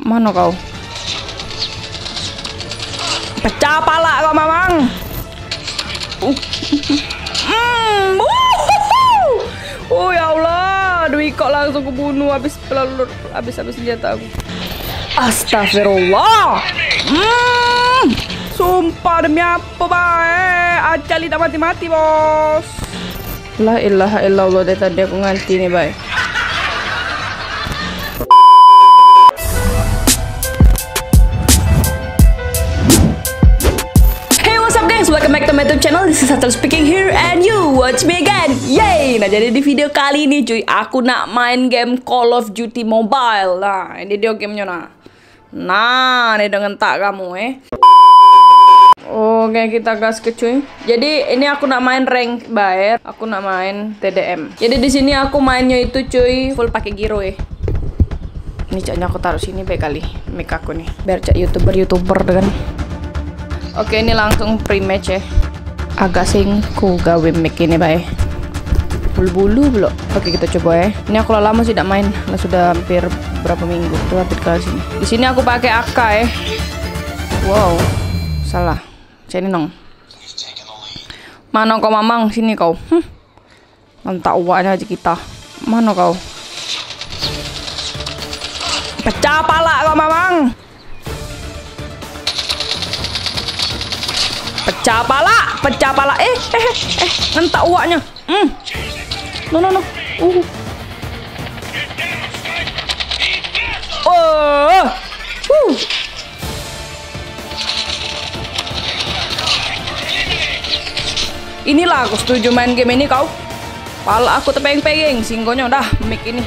Mana kau? Pecah pala kau Mamang. Oh ya Allah, Dwi kok langsung kebunuh habis senjata aku. Astagfirullah. Sumpah demi apa bae? Acali tak mati-mati, bos. La ilaha illallah, dari tadi aku nganti nih, bae. Welcome back to my YouTube channel. This is Satel speaking here and you watch me again. Yay! Nah, jadi di video kali ini cuy, aku nak main game Call of Duty Mobile. Nah, ini dia gamenya nah. Nah, ini dengan tak kamu Oke, kita gas ke cuy. Jadi ini aku nak main rank bayar. Aku nak main TDM. Jadi di sini aku mainnya itu cuy full pakai giro Ini caknya aku taruh sini baik kali mic aku nih. Biar cak YouTuber dengan. Oke, ini langsung pre-match Agak singku gawe mic ini bae. Bulu-bulu belum. Oke, kita coba Ini aku lama sih tidak main. Lah sudah hampir berapa minggu tuh hampir ke sini. Di sini aku pakai AK Wow. Salah. Sini nong. Mana kau Mamang? Sini kau. Mantap uaknya aja kita. Mana kau? Pecah pala kau Mamang. Pecah pala. Entak uaknya. No. Inilah aku setuju main game ini kau. Pala aku tepeng-peng, singgonya udah mic ini.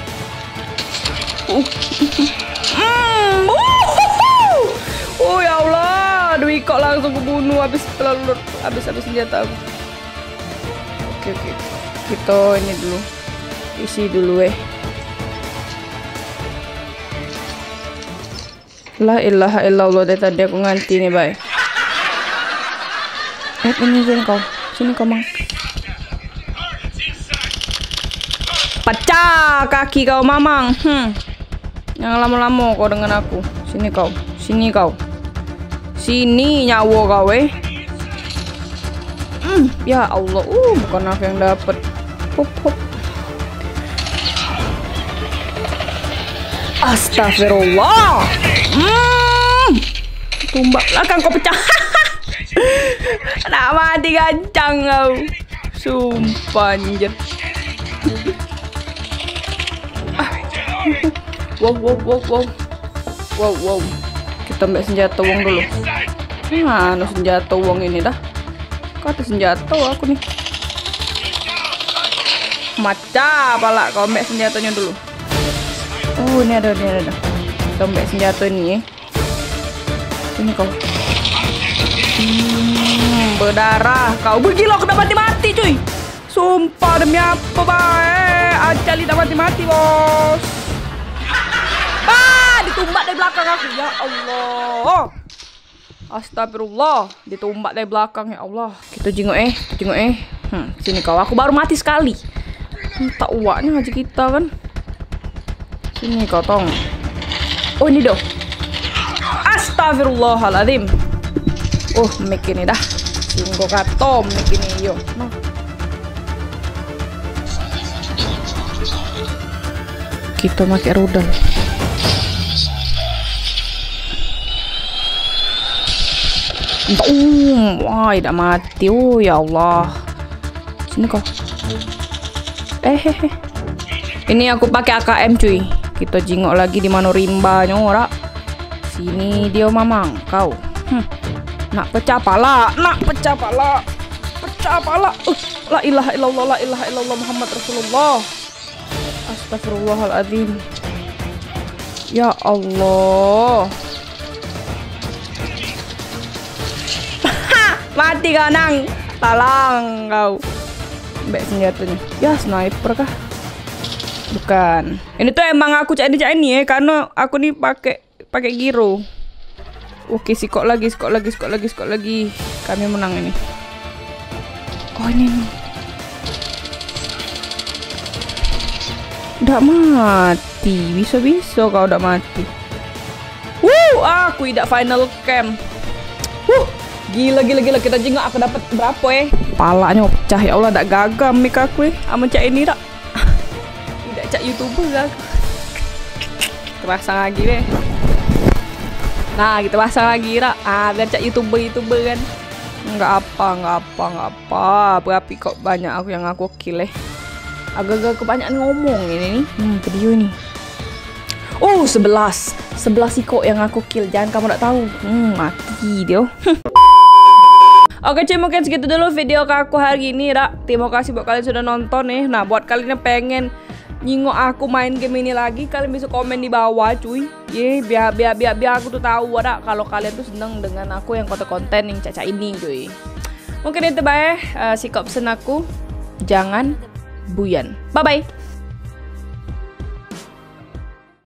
Oh ya Allah, Dwi kok langsung kebunuh habis senjata aku. Oke. Kita ini dulu. Isi dulu La ilaha illallah, dari tadi aku nganti nih, bye. Ini sini kau Mang. Pecah kaki kau Mamang. Jangan lama-lama kau dengan aku. Sini kau. Sini nyawa kau Ya Allah, bukan aku yang dapat. Hop. Astagfirullah. Tumbak belakang kau pecah. Nak mati gancang kau. Sumpah anjir. Wow. Kita ambil senjata uang dulu. Nah, senjata uang ini dah. Kata senjata aku nih. Maca pala kau ambil senjatanya dulu. Ini ada. Kita ambil senjata ini Ini kau. Berdarah kau. Begila aku udah mati cuy. Sumpah demi apa bae? Acali tak mati-mati, bos. Ditumbak dari belakang aku. Ya Allah. Astagfirullah. Ditumbak dari belakang, ya Allah. Kita jenguk Sini kau. Aku baru mati sekali. Tak uaknya aja kita kan. Sini kau tong. Ini dong. Astagfirullahaladzim. Mic ini dah. Singgo katom mic ini yo. Kita pakai rudal. Wah, tidak mati. Ya Allah. Sini kau. Ini aku pakai AKM cuy. Kita jingok lagi di mana rimbanya ora. Sini dia Mamang kau. Nak pecah pala. La ilaha illallah Muhammad Rasulullah. Astagfirullahaladzim. Ya Allah. Mati kau nang. Talang kau. Mbak senjatanya. Ya sniper kah? Bukan. Ini tuh emang aku cak ini karena aku nih pakai giro. Oke, sikok lagi. Kami menang ini. Ini. Udah mati. Bisa kau udah mati. aku tidak final camp. Gila. Kita juga aku dapat berapa Palanya pecah ya Allah, tak gagam mik aku Ama cak ini tak. Tidak cak YouTuber aku. Kita pasang lagi Nah, kita pasang lagi rak. Biar cak YouTuber kan. Enggak apa. Berapa kok banyak yang aku kill Agak-agak kebanyakan ngomong ini nih. Video ini. 11 iko yang aku kill. Jangan kamu tak tahu. Mati dia. Oke cuy, mungkin segitu dulu video aku hari ini rak. Terima kasih buat kalian sudah nonton Nah, buat kalian yang pengen nyingok aku main game ini lagi, kalian bisa komen di bawah cuy. Biar aku tuh tahu kalau kalian tuh seneng dengan aku yang konten yang caca ini cuy. Mungkin itu sikap pesan aku. Jangan buyan. Bye bye.